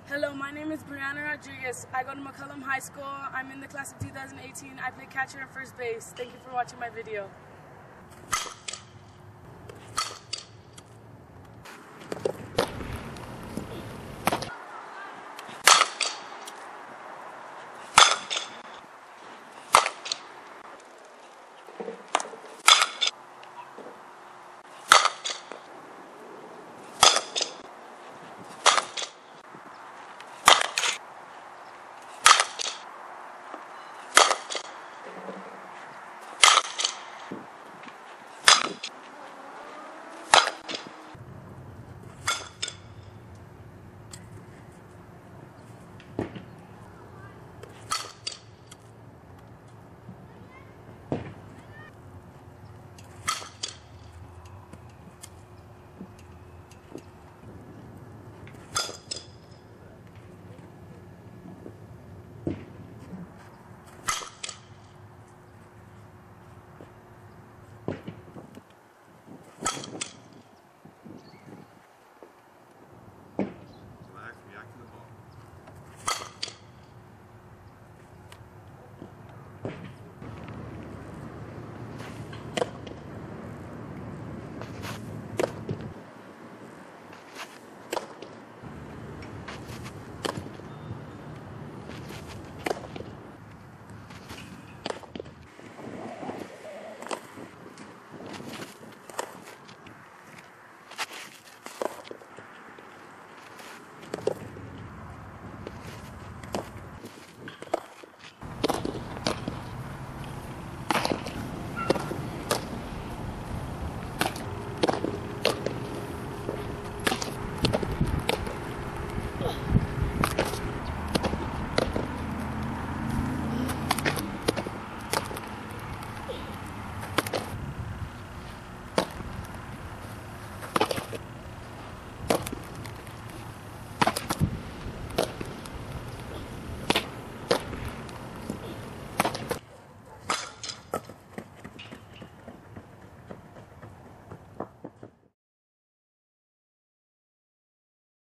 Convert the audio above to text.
Hello, my name is Brianna Rodriguez. I go to McCullum High School. I'm in the class of 2018. I play catcher and first base. Thank you for watching my video.